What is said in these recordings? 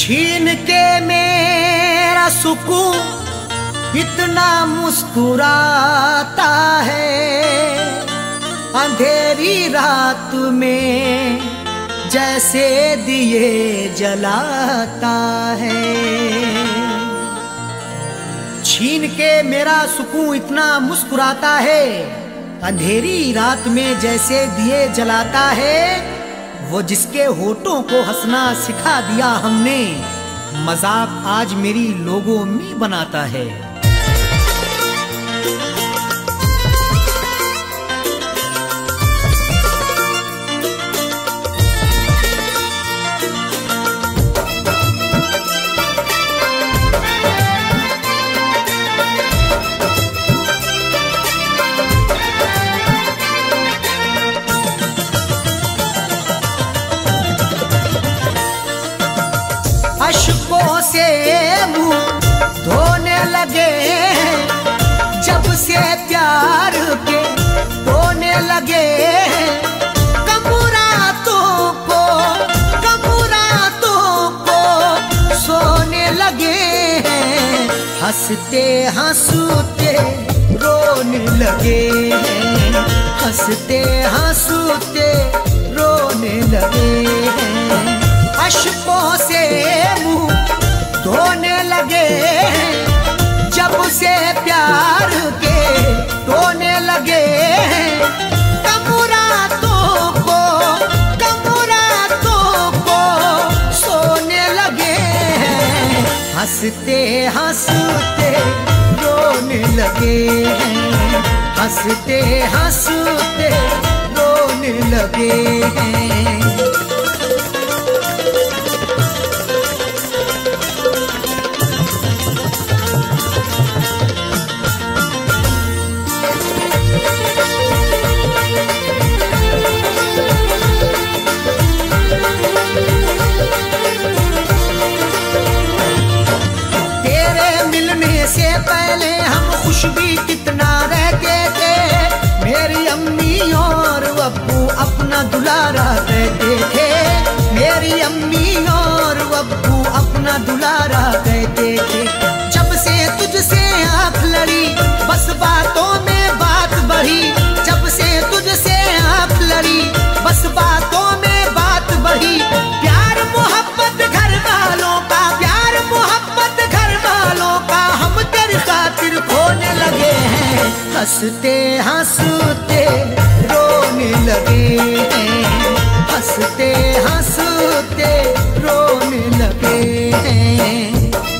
छीन के मेरा सुकून इतना मुस्कुराता है, अंधेरी रात में जैसे दिए जलाता है। छीन के मेरा सुकून इतना मुस्कुराता है, अंधेरी रात में जैसे दिए जलाता है। वो जिसके होठों को हंसना सिखा दिया हमने, मजाक आज मेरी लोगों में बनाता है। अश्कों से मुंह धोने लगे हैं, जब से प्यार के धोने लगे हैं। कबूरातों को सोने लगे हैं, हंसते हंसते रोने लगे हैं, हंसते हंसते रोने लगे हैं। अश्कों से मुंह धोने लगे हैं, जब से प्यार के धोने लगे हैं। कबूरातों को सोने लगे हैं, हंसते हंसते रोने लगे हैं, हंसते हंसते रोने लगे हैं। से पहले हम खुश भी कितना रहते थे, मेरी अम्मी और अब्बू अपना दुलारा कहते थे। मेरी अम्मी और अब्बू अपना दुलारा कहते थे। जब से तुझसे आँख लड़ी बस बातों में बात बढ़ी, जब से तुझसे आँख लड़ी बस बातों में बात बढ़ी। प्यार मोहब्बत घर वालों का, प्यार मोहब्बत घर वालों का हम तेरी खातिर खोने लगे हैं, हंसते हंसते रोने लगे हैं, हंसते हंसते रोने लगे हैं।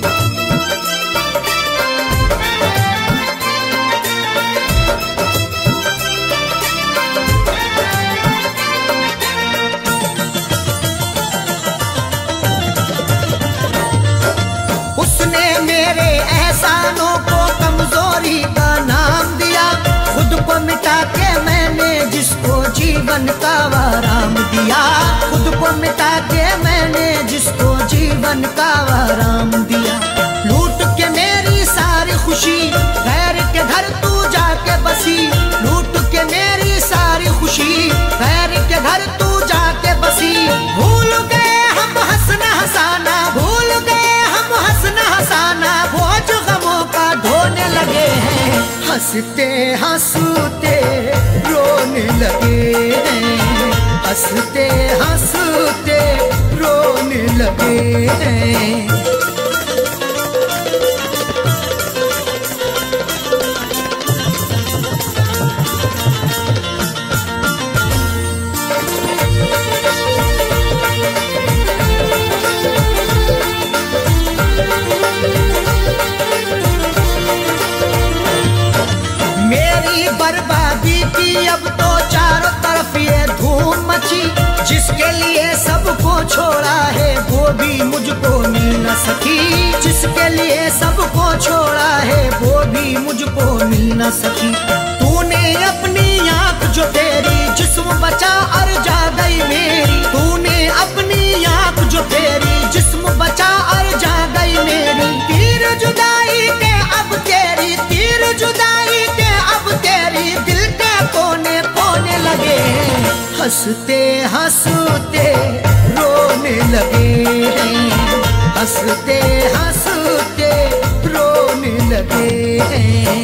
मेरे एहसानों को कमजोरी का नाम दिया, खुद को मिटा के मैंने जिसको जीवन का आराम दिया। खुद को मिटा के मैंने जिसको जीवन का आराम दिया। लूट के मेरी सारी खुशी गैर के घर तू जाके बसी, लूट के मेरी सारी खुशी गैर के घर तू जाके बसी। भूल गए हम हंसना हंसाना, भूल गए हम हंसना हंसाना, बोझ गमों का ढोने लगे हैं, हंसते हंसते रोने लगे हैं, हंसते हंसते रोने लगे हैं। बर्बादी की अब तो चारों तरफ ये धूम मची, जिसके लिए सबको छोड़ा है वो भी मुझको मिल न सकी। जिसके लिए सबको छोड़ा है वो भी मुझको मिल न सकी। तूने अपनी आँख जो फेरी जिस्म बचा और जा गई मेरी, तूने अपनी आँख जो फेरी जिस्म बचा और जा गई मेरी। तीर जुदाई के अब तेरी, तीर जुदाई के अब तेरी, दिल के कोने कोने लगे हैं, हंसते हंसते रोने लगे हैं, हंसते हंसते रोने लगे हैं।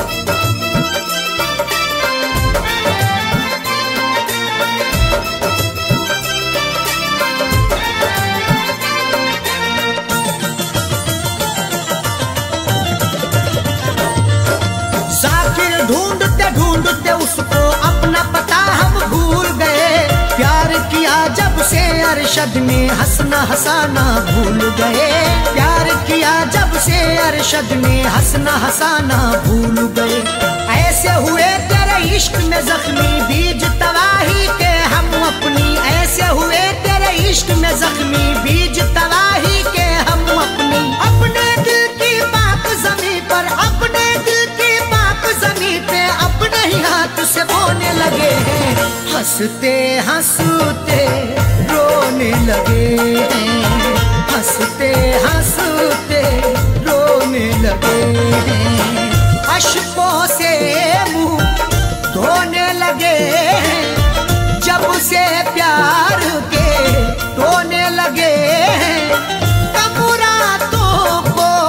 जाकिर ढूंढते ढूंढते उसको अपना पता हम भूल गए। प्यार किया जब से अरशद ने हंसना हंसाना भूल गए। प्यार किया जब से अरशद ने हंसना हंसाना भूल गए। ऐसे हुए तेरे इश्क में जख्मी बीज तबाही के हम अपनी। ऐसे हुए तेरे इश्क में जख्मी बीज तबाही के हम अपनी। अपने दिल की पाक ज़मीं पर, अपने दिल की पाक ज़मीं पे अपने ही हाथ से बोने लगे हैं। हंसते हंसते रोने लगे हैं। हंसते हंसते रोने लगे हैं। अश्कों से मुंह धोने लगे हैं। जब से प्यार के रोने लगे हैं। कम रातों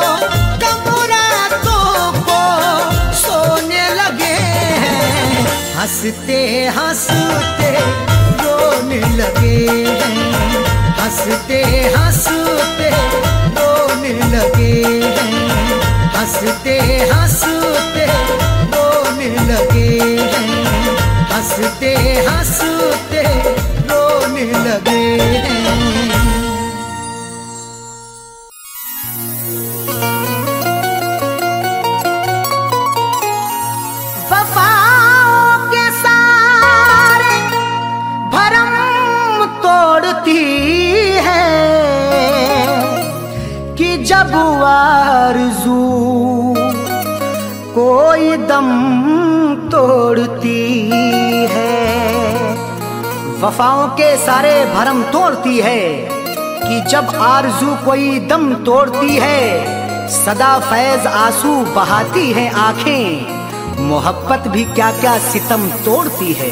को सोने लगे हैं। हंसते हंसते रोने लगे हैं। हंसते हंसते रोने लगे हैं। हंसते हंसते रोने लगे हैं। हंसते हंसते रोने लगे हैं। वफाओं के सारे भरम तोड़ती है कि जब आरज़ू कोई दम तोड़ती है। वफाओं के सारे भरम तोड़ती है कि जब आरज़ू कोई दम तोड़ती है। सदा फैज़ आंसू बहाती है आंखें, मोहब्बत भी क्या क्या सितम तोड़ती है।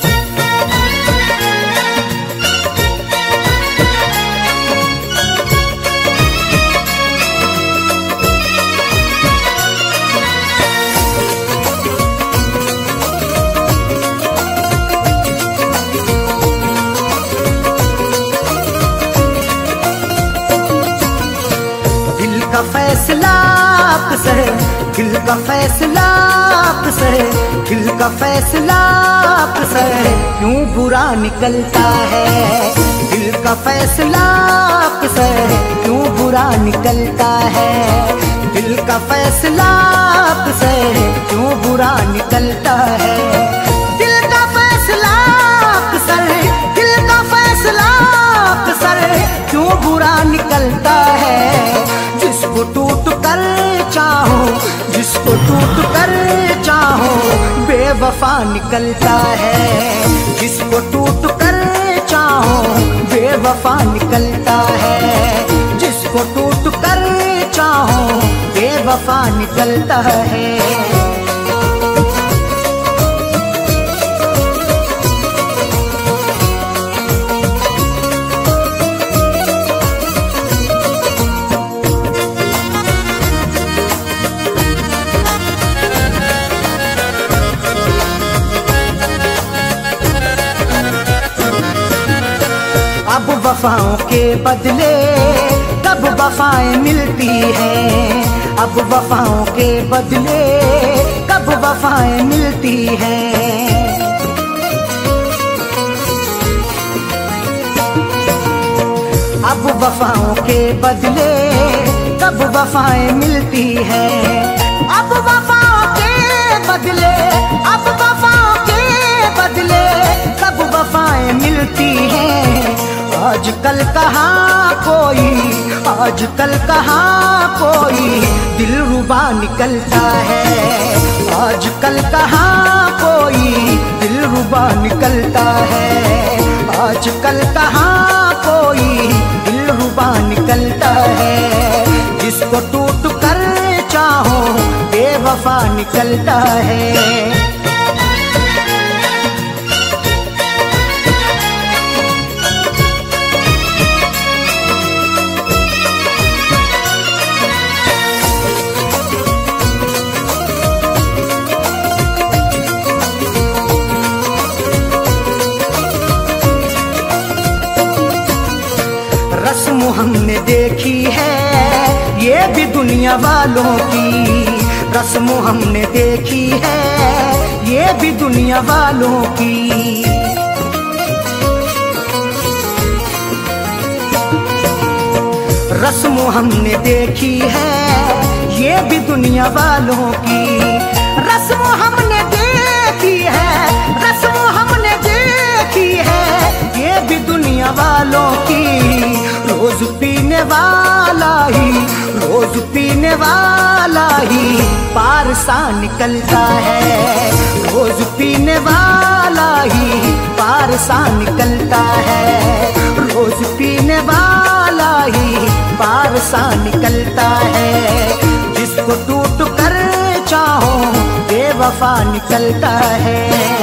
दिल का फैसला अक्सर, दिल का फैसला अक्सर, दिल का फैसला अक्सर क्यों बुरा निकलता है। दिल का फैसला अक्सर क्यों बुरा निकलता है। दिल का फैसला अक्सर क्यों बुरा निकलता है। दिल का फैसला अक्सर, दिल का फैसला अक्सर क्यों बुरा निकलता है। जिसको टूट कर चाहो, जिसको टूट कर चाहो बेवफा निकलता है। जिसको टूट कर चाहो बेवफा निकलता है। जिसको टूट कर चाहो बेवफा निकलता है। अब वफाओं के बदले कब वफाएं मिलती हैं। अब वफाओं के बदले कब वफाएं मिलती हैं। अब वफाओं के बदले कब वफाएं मिलती हैं। अब वफाओं के बदले, अब वफाओं के बदले कब वफाएं मिलती हैं। आजकल कहाँ कोई, आजकल कहाँ कोई दिलरुबा निकलता है। आजकल कहाँ कोई दिलरुबा निकलता है। आजकल कहाँ कोई दिलरुबा निकलता है। जिसको टूट कर चाहो बेवफा निकलता है। भी दुनिया वालों की रस्म हमने देखी है, ये भी दुनिया वालों की। रस्म हमने देखी है, ये भी दुनिया वालों की। रस्म हमने देखी है, रस्म हमने देखी है, ये भी दुनिया वालों की। रोज पीने वाला ही, रोज पीने वाला ही पार सा निकलता है। रोज पीने वाला ही पार सा निकलता है। रोज पीने वाला ही पार सा निकलता है। जिसको टूट कर चाहो बेवफा निकलता है।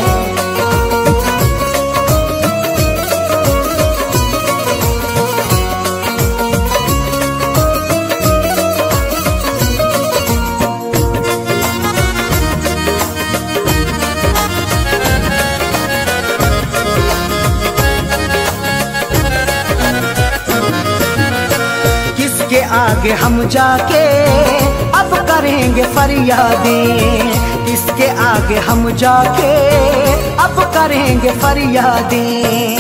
आगे हम जाके अब करेंगे फरियादें, किसके आगे हम जाके अब करेंगे फरियादें।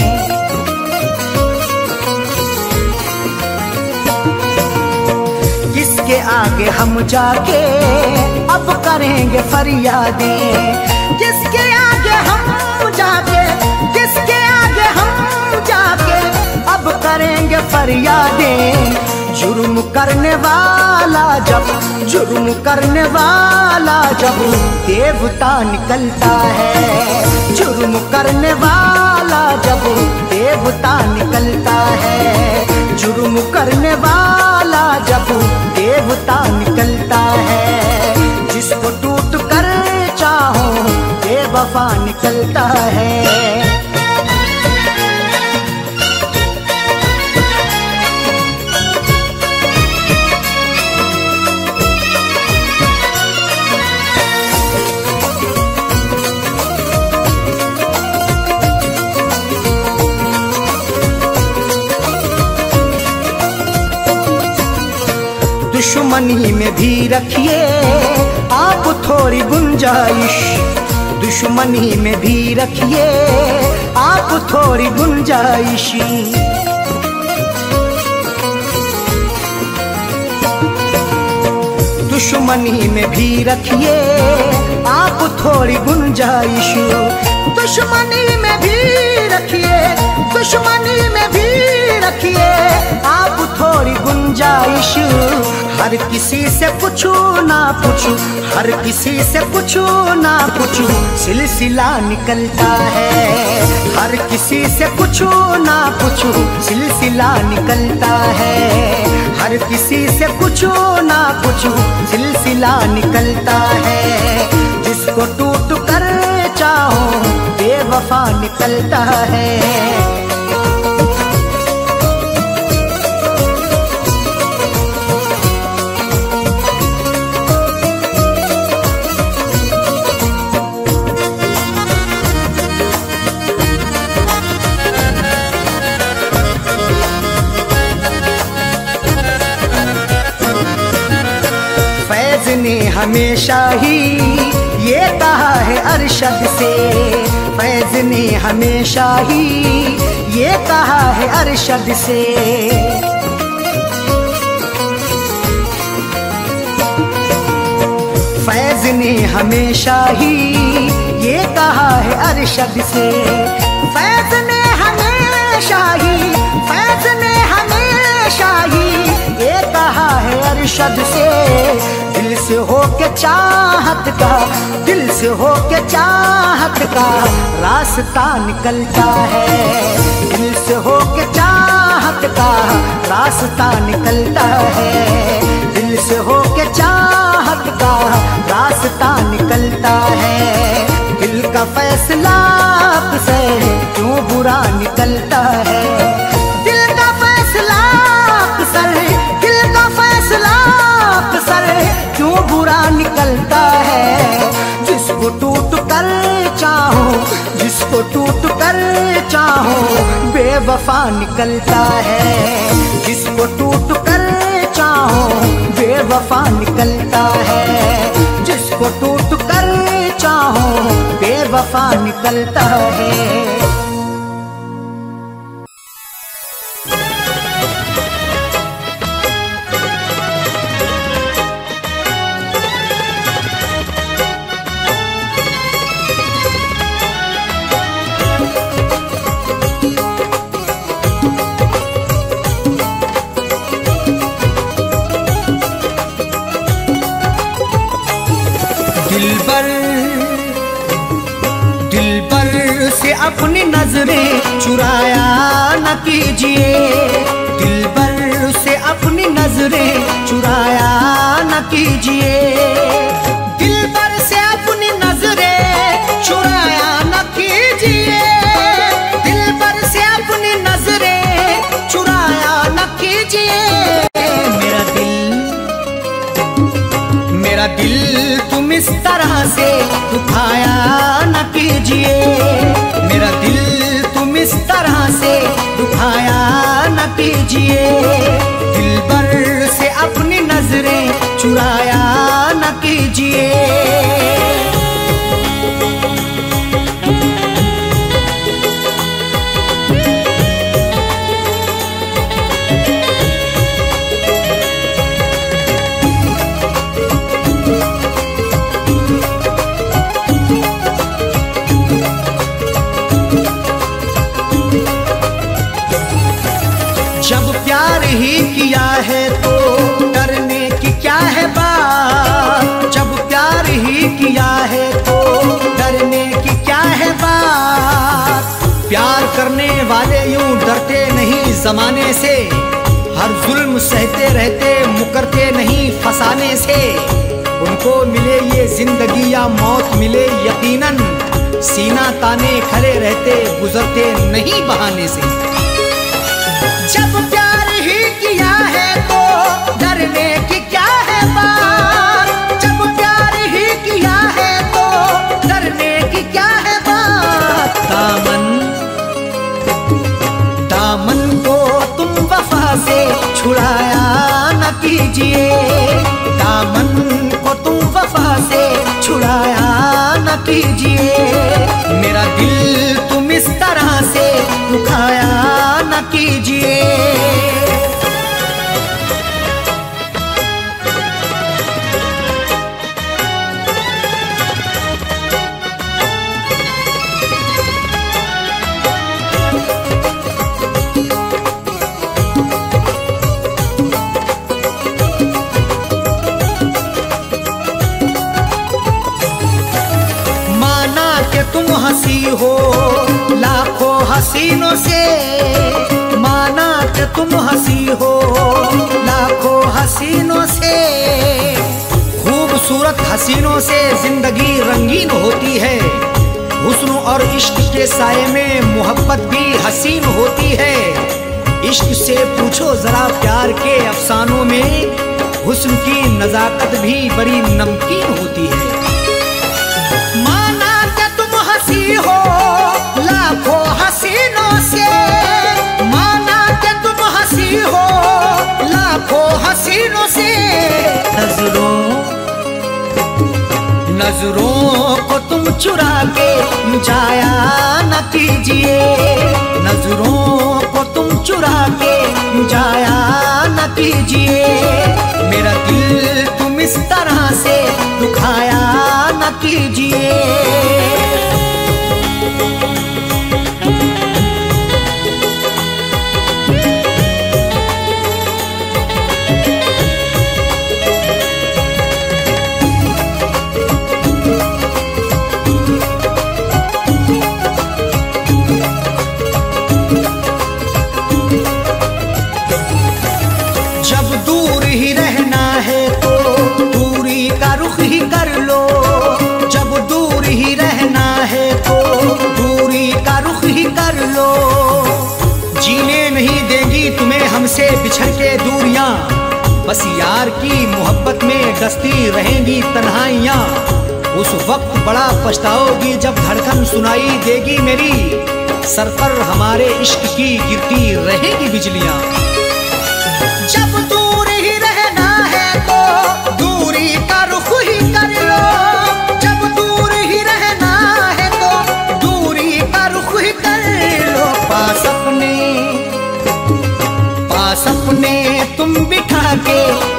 किसके आगे हम जाके अब करेंगे फरियादें। किसके आगे हम जाके, किसके आगे हम जाके अब करेंगे फरियादें। जुर्म करने वाला जब, जुर्म करने वाला जब देवता निकलता है। जुर्म करने वाला जब देवता निकलता है। जुर्म करने वाला जब देवता निकलता है। जिसको टूट कर चाहो बेवफा निकलता है। दुश्मनी में भी रखिए आप थोड़ी गुंजाइश। दुश्मनी में भी रखिए आप थोड़ी गुंजाइश। दुश्मनी में भी रखिए आप थोड़ी गुंजाइश। दुश्मनी में भी रखिए, दुश्मनी में भी रखिए आप थोड़ी गुंजाइश। हर किसी से पूछू ना पूछू, हर किसी से पूछू ना पूछू सिलसिला निकलता है। हर किसी से पूछू ना पूछू सिलसिला निकलता है। हर किसी से पूछू ना पूछू सिलसिला निकलता है। जिसको टूट कर चाहो बेवफा निकलता है। ने हमेशा ही ये कहा है अरशद से। फैज ने हमेशा ही ये कहा है अरशद से। फैज ने हमेशा ही ये कहा है अरशद से। फैज ने हमेशा ही, फैज ने हमेशा ही ये कहा है अरशद से। दिल से हो के चाहत का, दिल से हो के चाहत का रास्ता निकलता है। दिल से हो के चाहत का रास्ता निकलता है। दिल से हो के चाहत का रास्ता निकलता है। दिल का फैसला से क्यों बुरा निकलता है। दिल का फैसला अक्सर, दिल का फैसला अक्सर क्यों बुरा निकलता है। जिसको टूट कर चाहो, जिसको टूट कर चाहो बेवफा निकलता है। जिसको टूट कर चाहो बेवफा बेवफा निकलता है। जिसको टूट कर चाहो बेवफा निकलता है। दिलबर से अपनी नजरें चुराया न कीजिए। दिलबर से अपनी नजरें चुराया न कीजिए। दिलबर से अपनी नजरें चुराया न कीजिए। दिलबर से अपनी नजरें चुराया न कीजिए। मेरा दिल तुम इस तरह से दुखाया न कीजिए। मेरा दिल तुम इस तरह से दुखाया न कीजिए। दिलबर से अपनी नजरें चुराया न कीजिए। जब प्यार ही किया है तो डरने की क्या है बात। जब प्यार ही किया है तो डरने की क्या है बात। प्यार करने वाले यूं डरते नहीं जमाने से। हर जुल्म सहते रहते मुकरते नहीं फसाने से। उनको मिले ये जिंदगी या मौत मिले यकीनन। सीना ताने खड़े रहते गुजरते नहीं बहाने से। जब प्यार ही किया है तो डरने की क्या है बात। जब प्यार ही किया है तो डरने की क्या है बात। दामन को तुम वफा से छुड़ाया न कीजिए। दामन को तुम वफा से छुड़ाया न कीजिए। मेरा दिल तुम इस तरह से दुखाया न कीजिए। माना कि तुम हंसी हो लाखों हसीनों से। माना कि तुम हंसी हो लाखों हसीनों से। खूबसूरत हसीनों से जिंदगी रंगीन होती है। हुस्न और इश्क के साये में मोहब्बत भी हसीन होती है। इश्क से पूछो जरा प्यार के अफसानों में। हुस्न की नजाकत भी बड़ी नमकीन होती है। माना कि तुम हंसी हो लाखों हसीनों से। माना कि तुम हंसी हो लाखों हसीनों से। नजरों को तुम चुरा के जाया न कीजिए। नजरों को तुम चुरा के जाया न कीजिए। मेरा दिल तुम इस तरह से दुखाया न कीजिए। जब दूर ही रहना है तो दूरी का रुख ही कर लो। जब दूर ही रहना है तो दूरी का रुख ही कर लो। जीने नहीं देगी तुम्हें हमसे बिछड़ के दूरियां। बस यार की मोहब्बत में डसती रहेंगी तन्हाइयां। उस वक्त बड़ा पछताओगी जब धड़कन सुनाई देगी मेरी। सर पर हमारे इश्क की गिरती रहेगी बिजलियां। जब दूर ही रहना है तो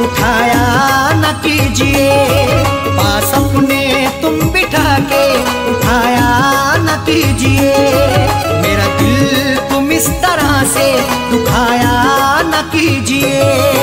उठाया न कीजिए, पास अपने तुम बिठा के उठाया न कीजिए। मेरा दिल तुम इस तरह से दुखाया न कीजिए।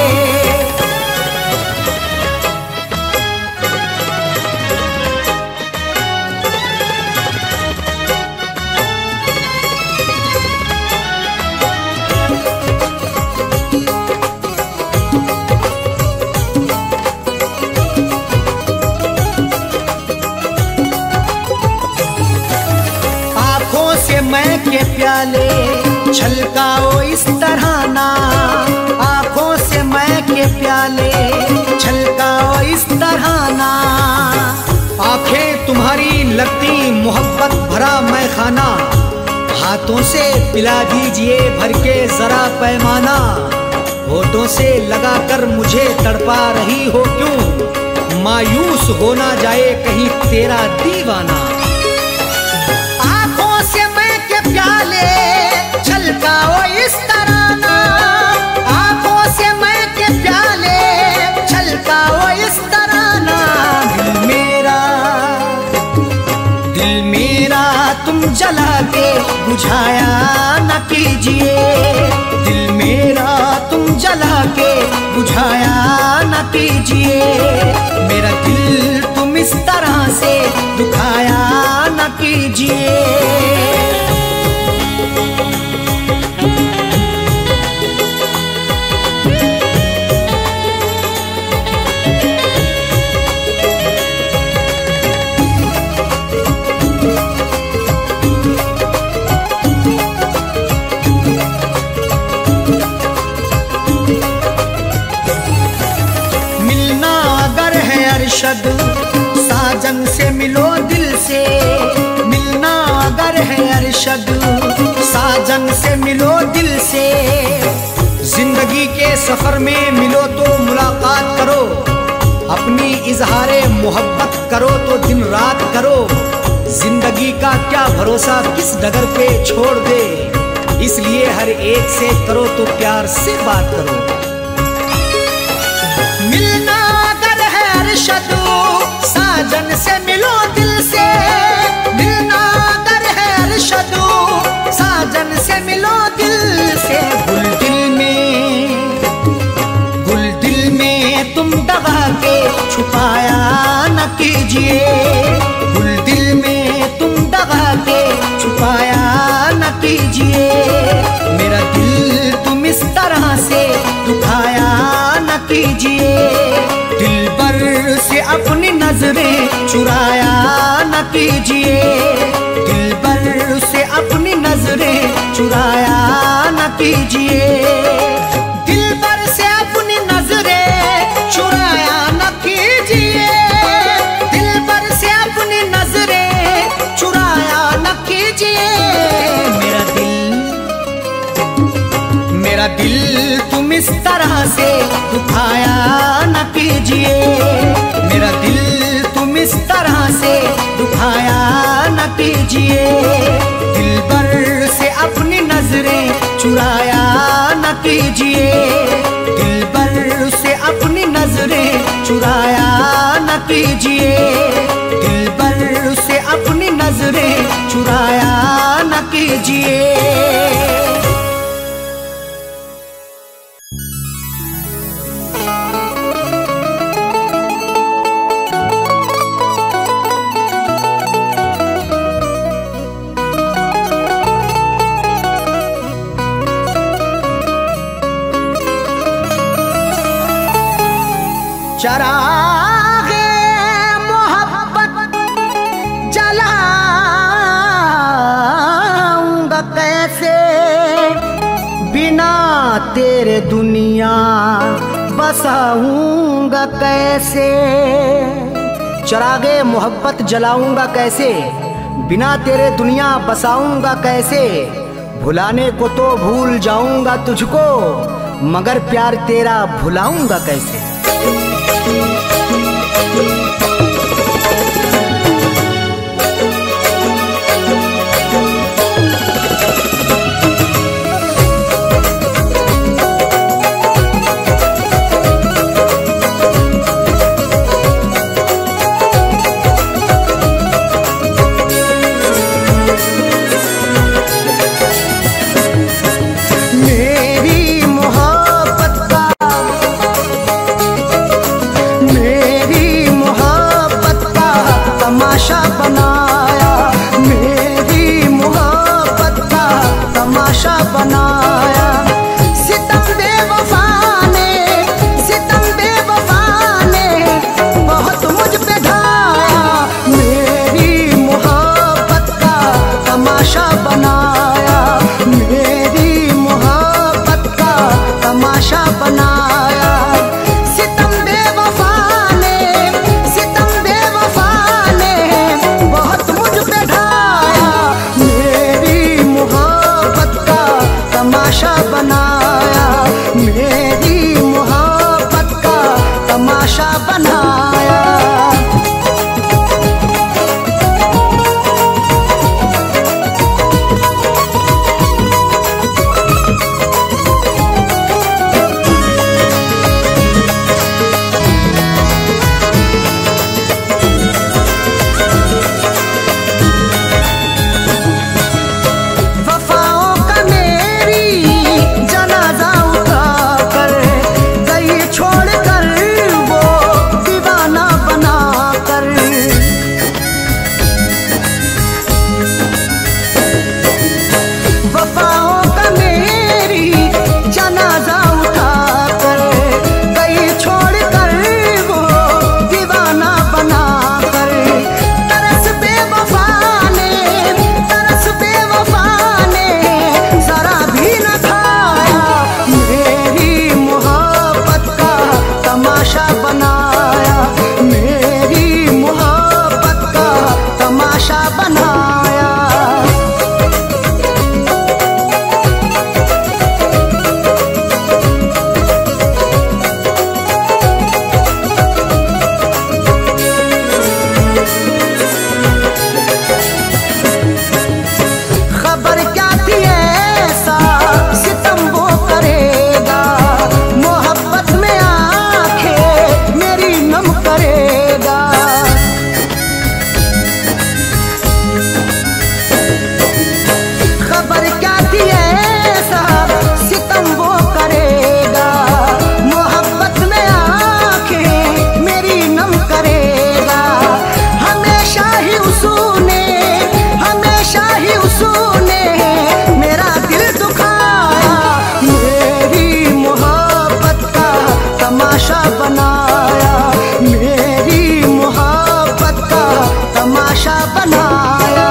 मैं के प्याले छलकाओ इस तरह ना, आंखों से मैं के प्याले छलकाओ इस तरह ना। आंखें तुम्हारी लगती मोहब्बत भरा मैं खाना, हाथों से पिला दीजिए भर के जरा पैमाना। होठों से लगाकर मुझे तड़पा रही हो क्यों, मायूस हो ना जाए कहीं तेरा दीवाना। प्याले छलकाओ इस तरह ना, आंखों से मैं के प्याले छलकाओ इस तरह ना। दिल मेरा तुम जला के बुझाया न कीजिए, दिल मेरा तुम जला के बुझाया न कीजिए। मेरा दिल तुम इस तरह से दुखाया न कीजिए। साजन से मिलो दिल से, मिलना अगर है अरशद साजन से मिलो दिल से। जिंदगी के सफर में मिलो तो मुलाकात करो, अपनी इजहारे मोहब्बत करो तो दिन रात करो। जिंदगी का क्या भरोसा किस डगर पे छोड़ दे, इसलिए हर एक से करो तो प्यार से बात करो। मिलना अगर है अरशद साजन से मिलो दिल से, मिलना अगर है अरशद साजन से मिलो दिल से। गुल दिल में तुम दबा के छुपाया न कीजिए, गुल दिल में तुम दबा के छुपाया न कीजिए। मेरा दिल तुम इस तरह से दुखाया न कीजिए। दिल भर से अपनी नजरें चुराया न कीजिए, दिल भर से अपनी नजरें चुराया न कीजिए। दिल भर से अपनी नजरें चुराया न कीजिए, दिल भर से अपनी नजरें चुराया न कीजिए। मेरा दिल तुम इस तरह से दुखाया न कीजिए, मेरा दिल तुम इस तरह से दुखाया न कीजिए। दिल भर से अपनी नजरें चुराया न कीजिए, दिल भर से अपनी नजरें चुराया न कीजिए। दिल भर से अपनी नजरें चुराया न कीजिए। चरागे मोहब्बत जलाऊंगा कैसे, बिना तेरे दुनिया बसाऊंगा कैसे। चरागे मोहब्बत जलाऊंगा कैसे, बिना तेरे दुनिया बसाऊंगा कैसे। भुलाने को तो भूल जाऊंगा तुझको, मगर प्यार तेरा भुलाऊंगा कैसे। तमाशा बनाया, मेरी मोहब्बत का तमाशा बनाया। खबर क्या थी ऐसा सितम वो करेगा, मोहब्बत में आंखें मेरी नम करेगा। खबर क्या थी ऐसा सितम वो करेगा, मोहब्बत में आंखें मेरी नम करेगा। हमेशा ही उसने, हमेशा ही उसने मेरा दिल दुखाया, मेरी मोहब्बत का तमाशा बनाया, मेरी मोहब्बत का तमाशा बनाया।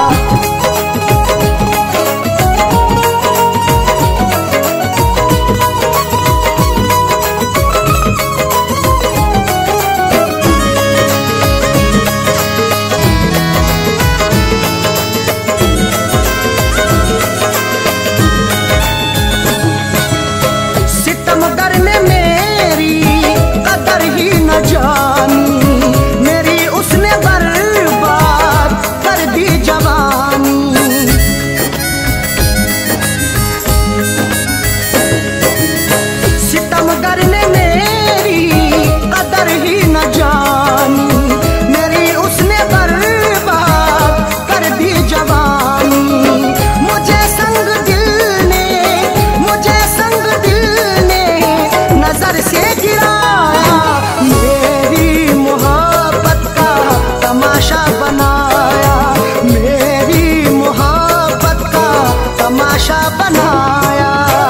सितमगर ने मेरी कदर ही न जानी, मेरी उसने बर्बाद कर दी जवानी। सितमगर ने मेरी कदर ही न जानी, मेरी उसने बर्बाद कर दी जवानी। मुझे संग दिल ने, मुझे संग दिल ने नजर से गिराया, मेरी मोहब्बत का तमाशा बनाया, मेरी मोहब्बत का तमाशा बनाया।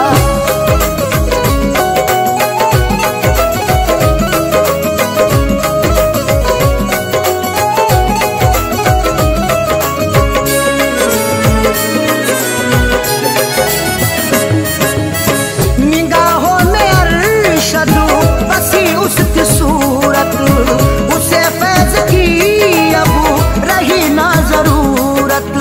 निगाहों में अरशद बसी उसकी सूरत, उसे फैज की अब रही ना जरूरत।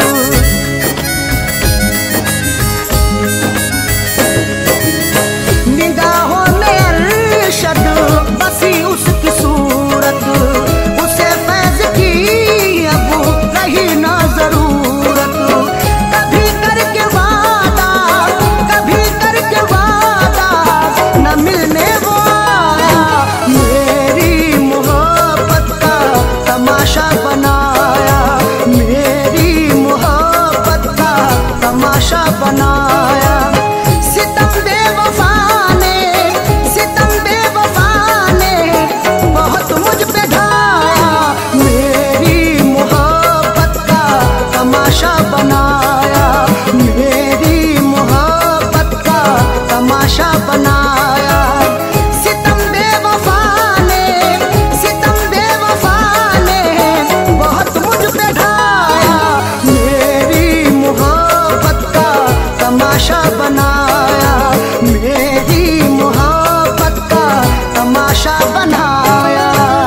निगाहों में अरशद बसी उसकी सूरत, उसे फैज की अब रही ना जरूरत। कभी करके वादा, कभी करके वादा न मिलने वो आया, मेरी मोहब्बत का तमाशा बनाया, मेरी मोहब्बत का तमाशा बनाया। सितम बेवफा ने, सितम बेवफा ने बहुत मुझ पे ढाया, मेरी मोहब्बत का तमाशा बनाया, मेरी मोहब्बत का तमाशा बनाया। सितम बेवफा ने, सितम बेवफा ने बहुत मुझ पे ढाया, मेरी मोहब्बत का तमाशा बनाया, मेरी मोहब्बत का तमाशा बनाया।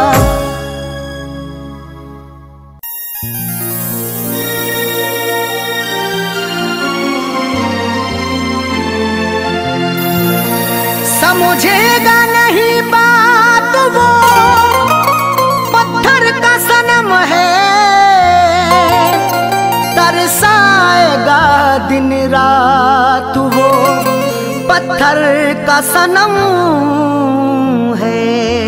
समझेगा नहीं बात वो पत्थर का सनम है, तरसाएगा दिन रात वो पत्थर का सनम है।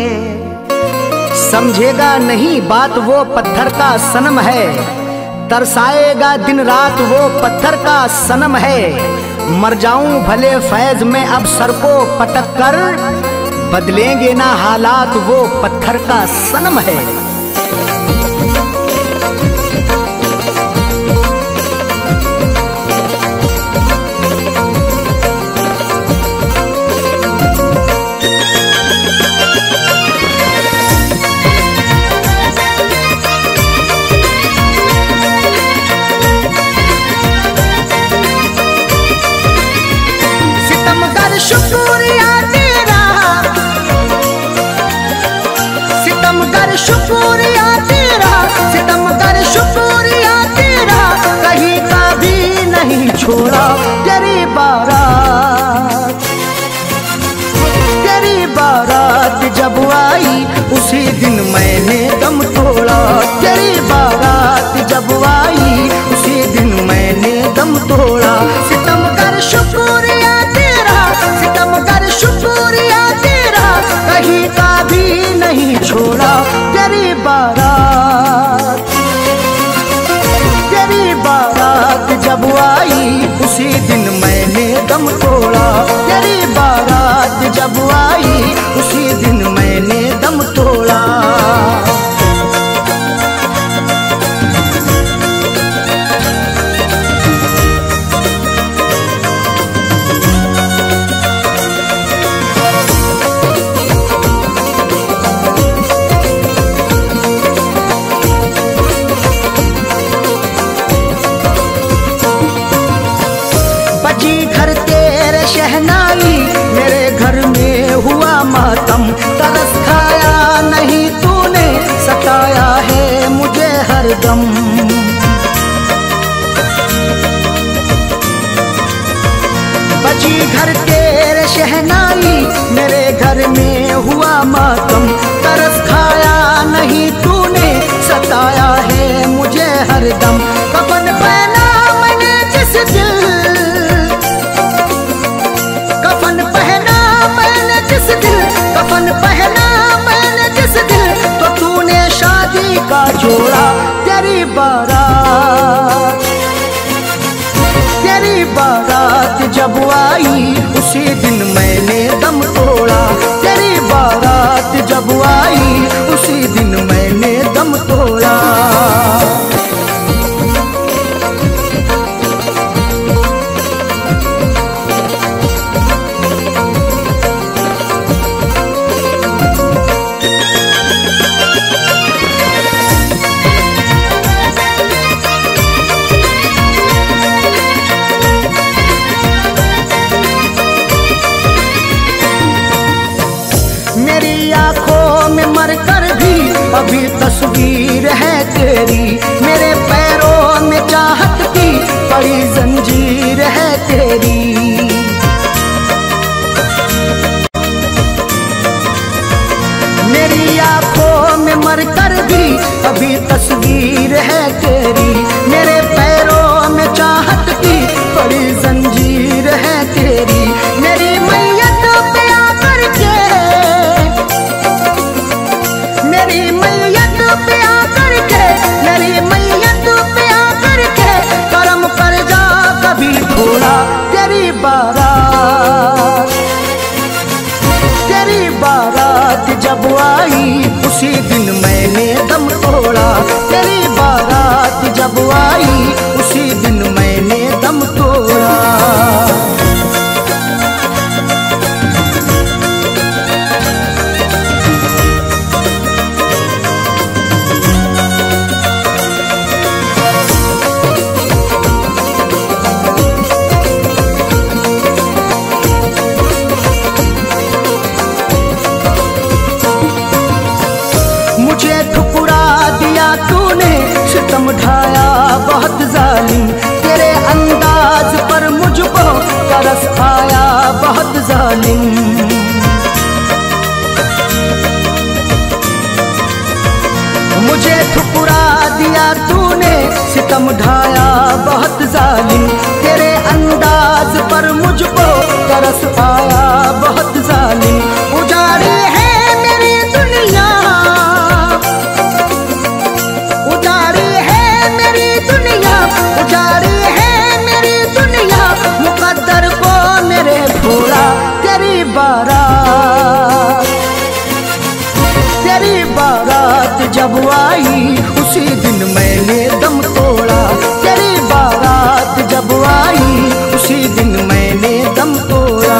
समझेगा नहीं बात वो पत्थर का सनम है, तरसाएगा दिन रात वो पत्थर का सनम है। मर जाऊं भले फैज में अब सर को पटक कर, बदलेंगे ना हालात वो पत्थर का सनम है। शुक्रिया तेरा शुक्रिया तेरा, सितम कर शुक्रिया तेरा, कहीं का भी नहीं छोड़ा। तेरी बारात जब आई उसी दिन मैंने दम तोड़ा। तेरी बारात जब आई उसी दिन मैंने दम तोड़ा। सितम कर शुक्रिया तेरा, सितम कर शुक्रिया तेरा, कहीं का भी नहीं छोड़ा। तेरी बारात जब आई उसी दिन मैंने दम तोड़ा। तेरी बारात जब आई उसी दिन मैंने दम तोड़ा। शहनाई मेरे घर में हुआ मातम, तरस खाया नहीं तूने, सताया है मुझे हरदम। बजी घर तेरे शहनाई मेरे घर में हुआ मातम, तरस खाया नहीं तूने, सताया है मुझे हरदम। कफन पहना मैंने जिस दिल, कफन पहना मैंने जिस दिल, कफन पहना मैंने जिस दिल, तो तूने शादी का जोड़ा। तेरी बारात जब आई उसी दिन मैंने दम तोड़ा। तेरी बारात जब आई उसी दिन मैंने दम तोड़ा। मेरी आंखों में मरकर भी अभी तस्वीर है तेरी, मेरे पैरों में चाहत की बड़ी जंजीर है तेरी। मेरी आंखों में मरकर भी अभी तस्वीर है तेरी, मेरे पैरों में चाहत की बड़ी जंजीर है तेरी। मेरी मैयत पे आकर के, मेरी मैयत पे आकर के, मेरी मैयत पे आकर के, करम कर जा कभी थोड़ा। तेरी बारात जब आई उसी दिन मैंने दम तोड़ा। तेरी बारात जब आई उसी दिन मैंने दम तोड़ा। मुझे ठुकरा दिया तूने, सितम ढाया बहुत जालिम, तेरे अंदाज पर मुझको तरस आया बहुत जालिम। मुझे ठुकरा दिया तूने, सितम ढाया बहुत जालिम, तेरे अंदाज पर मुझको तरस आया बहुत जालिम। उजाड़ी है मेरी दुनिया, उजाड़ी है मेरी दुनिया, उजाड़ी है मेरी दुनिया, मुकद्दर को मेरे भोला। तेरी बारात जब आई उसी दिन मैंने दम तोड़ा। तेरी बारात जब आई उसी दिन मैंने दम तोड़ा।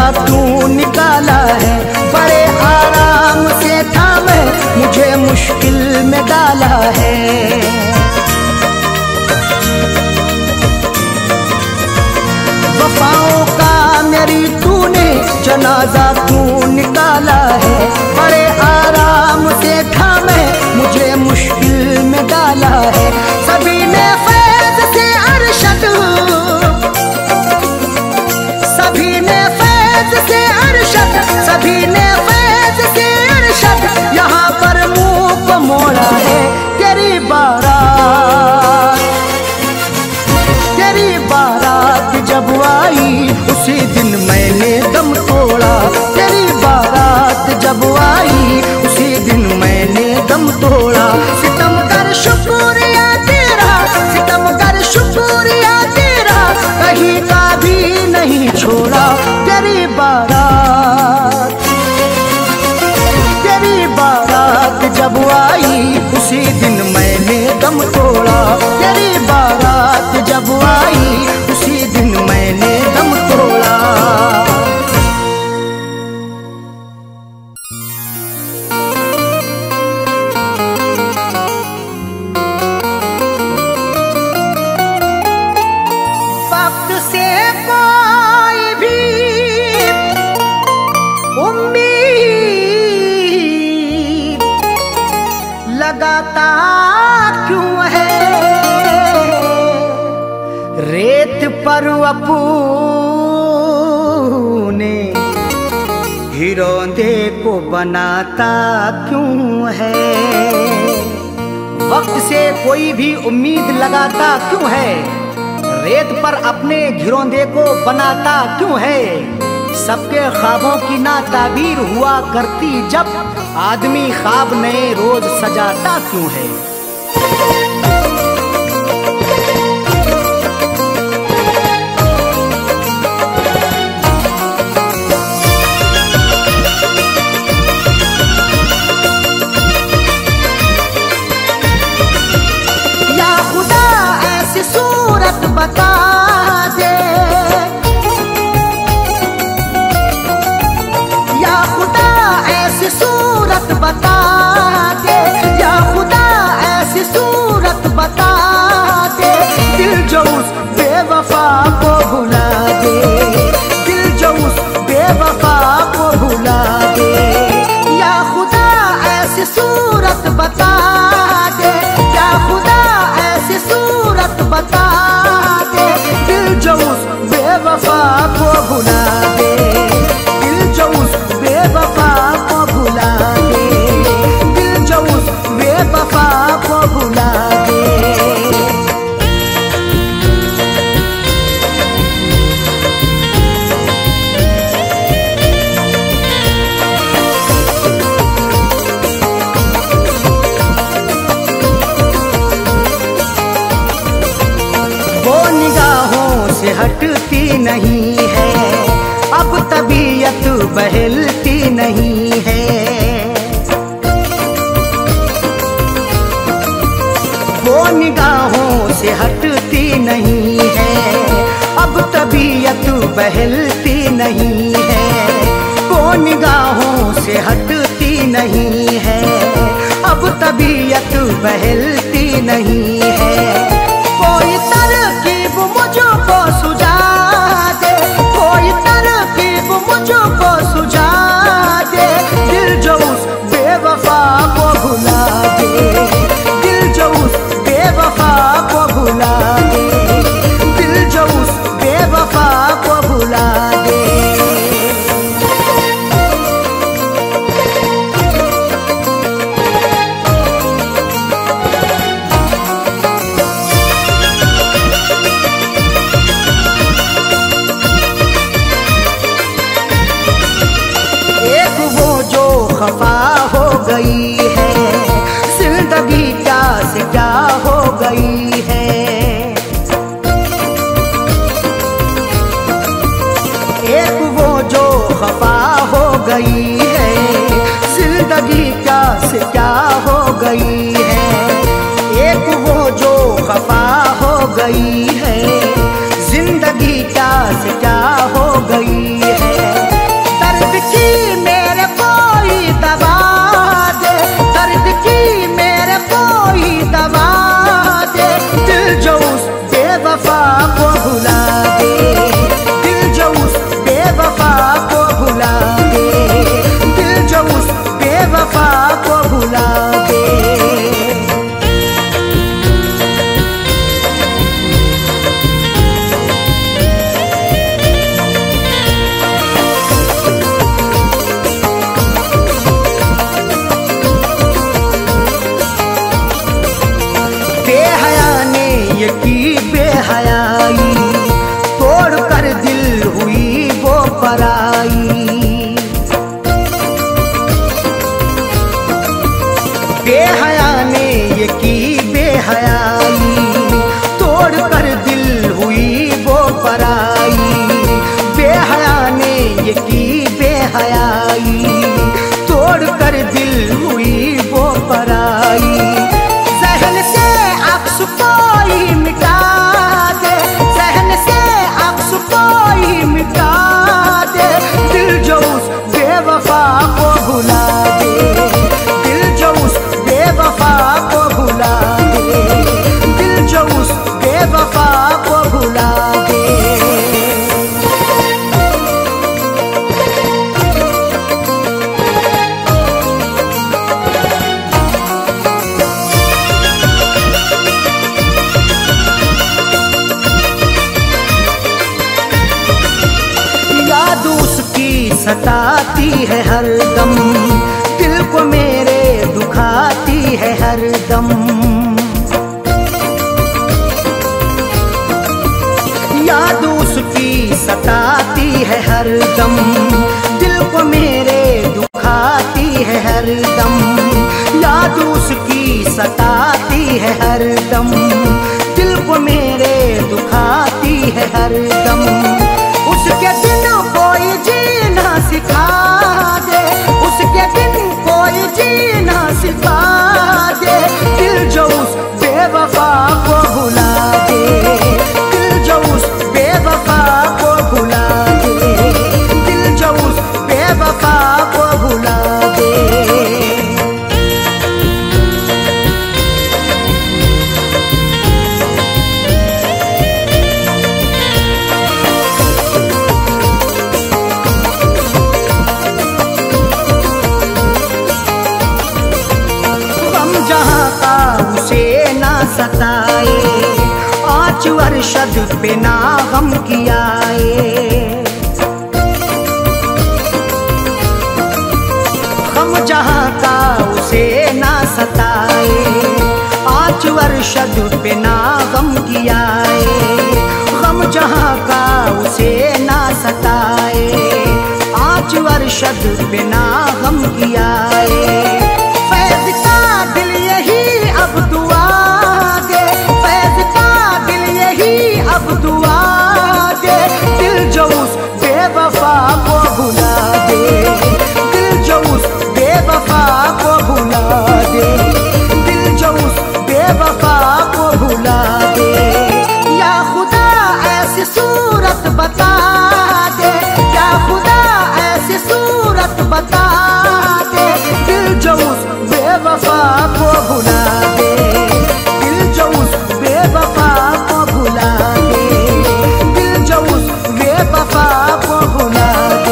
क्यों निकाला है, बड़े आराम से थामे मुझे मुश्किल में डाला है। वफाओं का मेरी तूने जनाजा क्यों निकाला है, बड़े आराम से थामे मुझे मुश्किल में डाला है। सभी ने फैज़ से अरशद, सभी ने फैज़ से अरशद, सभी ने फैज़ से अरशद यहाँ पर मुँह को मोड़ा है। तेरी बारात, तेरी बारात जब आई उसी दिन मैंने दम तोड़ा। तेरी बारात जब आई उसी दिन मैंने दम तोड़ा। सितमगर शुक्रिया तेरा, सितमगर शुक्रिया तेरा, कहीं का भी नहीं छोड़ा। तेरी बारात, तेरी बारात जब आई उसी दिन मैंने दम तोड़ा। तेरी बारात जब आई उसी दिन मैंने दम तोड़ा। वक्त से कोई भी उम्मीद लगाता क्यों है, रेत पर अपने हिरोंदे को बनाता क्यों है। वक्त से कोई भी उम्मीद लगाता क्यों है, रेत पर अपने घिरौंदे को बनाता क्यों है। सबके ख्वाबों की ना ताबीर हुआ करती जब, आदमी ख्वाब नए रोज सजाता क्यों है। या खुदा ऐसी सूरत बता दे, या खुदा ऐसी सूरत बता दे, या खुदा ऐसी सूरत बता दे। दिल जो उस बेवफा को भुला दे, दिल जो उस बेवफा को भुला दे। या खुदा ऐसी सूरत बता दे, या खुदा ऐसी सूरत बता दे। दिल जो उस बेवफा को भुला दे, दिल जो उस बेवफा को भुला दे, दिल जो उस बेवफा को भुला दे। वो निगाहों से हटती नहीं है, अब तबीयत बहलती नहीं है। वो निगाहों से हटती नहीं है, अब तबीयत बहलती नहीं है। वो निगाहों से हटती नहीं है, अब तबीयत बहलती नहीं है। कोई तरकीब मुझको सुझा दे, कोई तरकीब मुझको सुझा दे। दिल जो उस बेवफा को भुला दे, दिल जो उस बेवफा को भुला दे, दिल जो उस बेवफा को भुला दे। बेहया ने ये की बेहयाई, तोड़ कर दिल हुई वो पराई। बेहया ने ये की बेहयाई, तोड़ कर दिल हुई वो पराई। जहन से अक्स कोई मिटा दे, जहन से अक्स कोई मिटा दे, दिल जो उस बेवफा को भुला दे, दिल जो उस बेवफा को भुला दे, दिल जो उस बेवफा को भुला दे। सताती है हरदम, दिल को मेरे दुखाती है हरदम। याद उसकी सताती है हरदम, दिल को मेरे दुखाती है हरदम। याद उसकी सताती है हरदम, दिल को मेरे दुखाती है हरदम। उसके दिन कोई जीना सिखा दे, उसके दिन कोई जीना सिखा दे, दिल जो उस बेवफा को भुला दे, दिल जो उस बेवफा को भुला दे, दिल जो उस बेवफा को भुला दे। सताए आँच अरशद पे ना गम कियाए, गम जहाँ का उसे ना सताए, आँच अरशद पे ना गम कियाए, गम जहाँ का उसे ना सताए, आँच अरशद पे ना गम कियाए। फैज़ का दिल यही अब दुआ दे, फैज़ का दिल यही अब दुआ दे, दिल जो उस बेवफा को भुला दे, दिल जो उस बेवफा को भुला दे, दिल जो उस बेवफा को भुला दे। या खुदा ऐसी सूरत बता दे, या खुदा ऐसी सूरत बता दे, दिल जो उस बेवफा को भुला दे, दिल जो उस बेवफा को भुला दे, दिल जो उस बेवफा को भुला दे।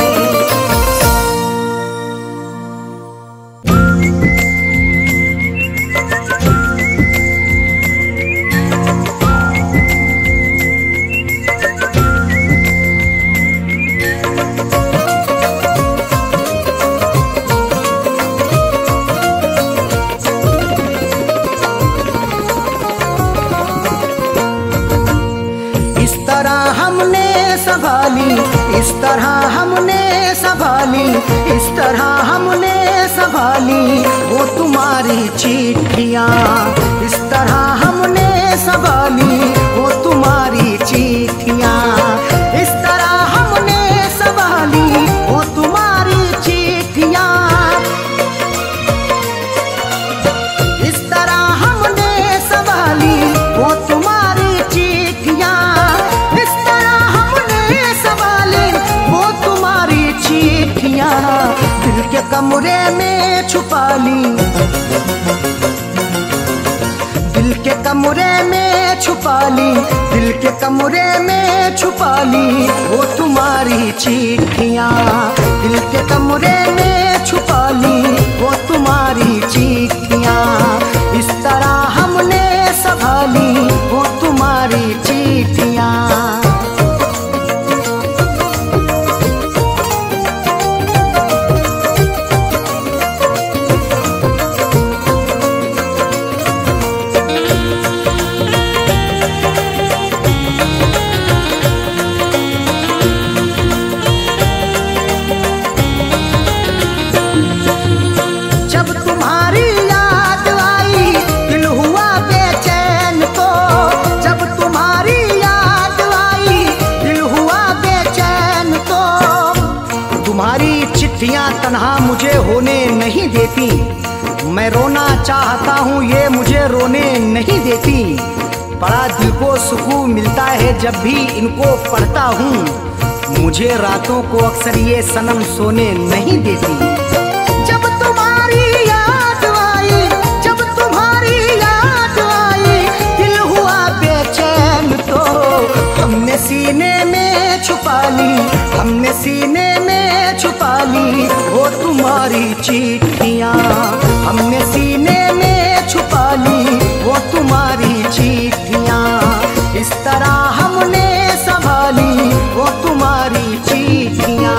इस तरह हमने संभाली, इस तरह हमने संभाली वो तुम्हारी चिट्ठियाँ, इस तरह हमने संभाली वो तुम्हारी चिट्ठियाँ, इस तरह हमने संभाली वो तुम्हारी चिट्ठियाँ, इस तरह हमने संभाली वो तुम्हारी चिट्ठियाँ, इस तरह हमने संभाली वो तुम्हारी चिट्ठियाँ, दिल के कमरे में छुपा ली, दिल के कमरे में छुपा ली, दिल के कमरे में छुपा ली वो तुम्हारी चिट्ठियाँ, दिल के कमरे में छुपा ली वो तुम्हारी चिट्ठियाँ, इस तरह हमने संभाली वो तुम्हारी चिट्ठियाँ। जब तुम्हारी हूँ ये मुझे रोने नहीं देती। बड़ा दिल को सुकून मिलता है जब भी इनको पढ़ता हूँ। मुझे रातों को अक्सर ये सनम सोने नहीं देती। जब तुम्हारी याद आई, जब तुम्हारी याद आई, दिल हुआ बेचैन तो हमने सीने में छुपा ली, हमने सीने में छुपा ली वो तुम्हारी चिट्ठियाँ। हमने सीने में छुपा ली वो तुम्हारी चिट्ठियाँ। इस तरह हमने संभाली वो तुम्हारी चिट्ठियाँ।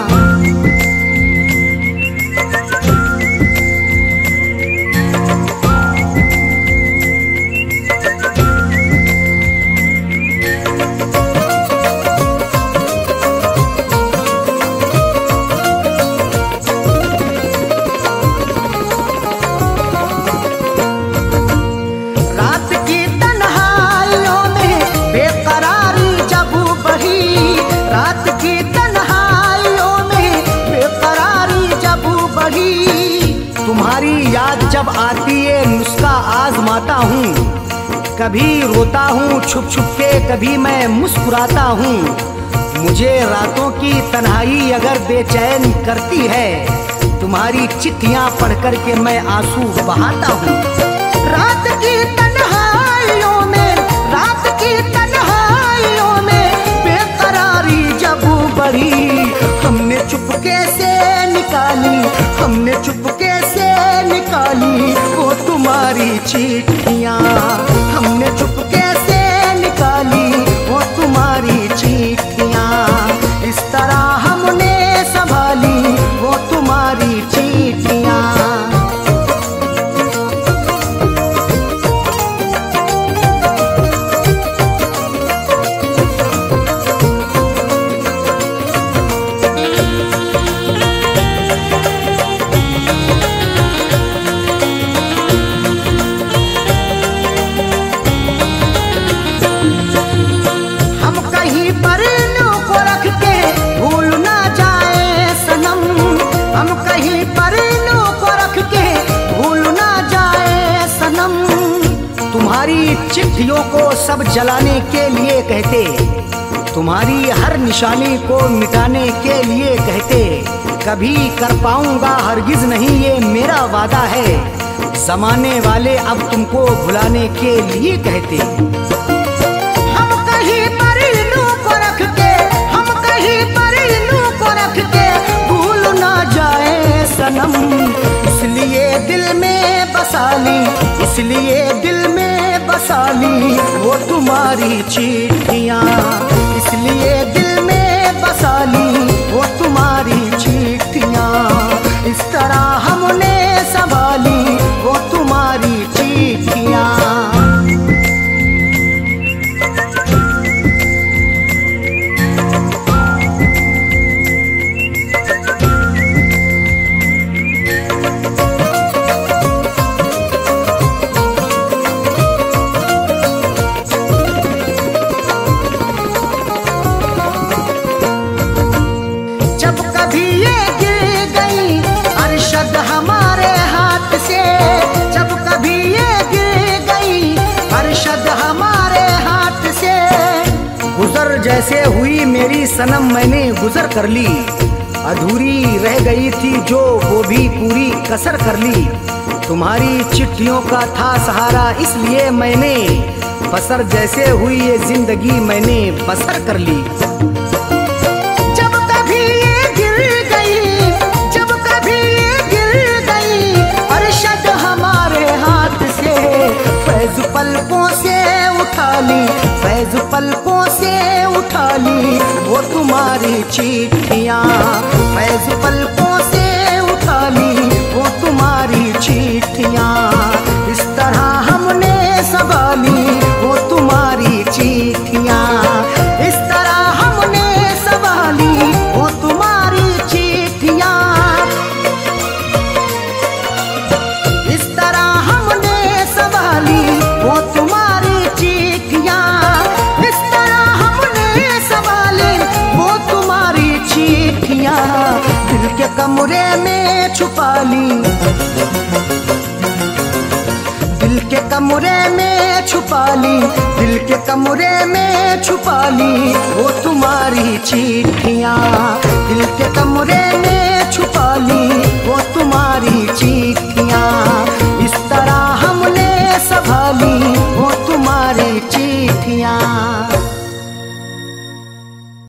तुम्हारी याद जब आती है नुस्खा आजमाता हूँ। कभी रोता हूँ छुप छुप के, कभी मैं मुस्कुराता हूँ। मुझे रातों की तन्हाई अगर बेचैन करती है, तुम्हारी चिट्ठियाँ पढ़ कर के मैं आंसू बहाता हूँ। रात की तन्हाइयों में, रात की तन्हाइयों में बेकरारी जब बढ़ी, हमने चुपके से निकाली, हमने चुपके से निकाली वो तुम्हारी चिट्ठियाँ। हमने चुपके से निकाली वो तुम्हारी चिट्ठियाँ। इस तरह हमने संभाली वो तुम्हारी चिट्ठियाँ। तुम्हारी चिट्ठियों को सब जलाने के लिए कहते, तुम्हारी हर निशानी को मिटाने के लिए कहते। कभी कर पाऊंगा हरगिज नहीं ये मेरा वादा है, जमाने वाले अब तुमको भुलाने के लिए कहते। हम कहीं पर इन्हों को रख के, हम कहीं पर इन्हों को रख के भूल ना जाए सनम, इसलिए दिल में बसा ली, इसलिए दिल में बसा ली वो तुम्हारी चिट्ठियाँ। इसलिए दिल में बसा ली वो तुम्हारी चिट्ठियाँ। इस तरह हमने संभाली वो तुम्हारी चिट्ठियाँ। जैसे हुई मेरी सनम मैंने गुजर कर ली, अधूरी रह गई थी जो वो भी पूरी कसर कर ली। तुम्हारी चिट्ठियों का था सहारा इसलिए मैंने बसर, जैसे हुई ये जिंदगी मैंने बसर कर ली। जब कभी ये गिर गई, जब कभी ये गिर गई अरशद हमारे हाथ से, फैज पलकों से उठा ली, फैज पलकों से उठा ली वो तुम्हारी चिट्ठियाँ। फैज पलकों से उठा ली वो तुम्हारी चिट्ठियाँ। इस तरह हमने संभाली वो तुम्हारी चिट्ठियाँ। इस तरह हमने संभाली वो तुम्हारी चिट्ठियाँ। इस तरह हमने संभाली वो तुम्हारी चिट्ठियाँ। इस तरह हमने संभाली वो तुम्हारी चिट्ठियाँ। दिल के कमरे में छुपा ली, कमरे में छुपा ली, दिल के कमरे में छुपा ली वो तुम्हारी चिट्ठियाँ। दिल के कमरे में छुपा ली वो तुम्हारी चिट्ठियाँ। इस तरह हमने संभाली वो तुम्हारी चिट्ठियाँ।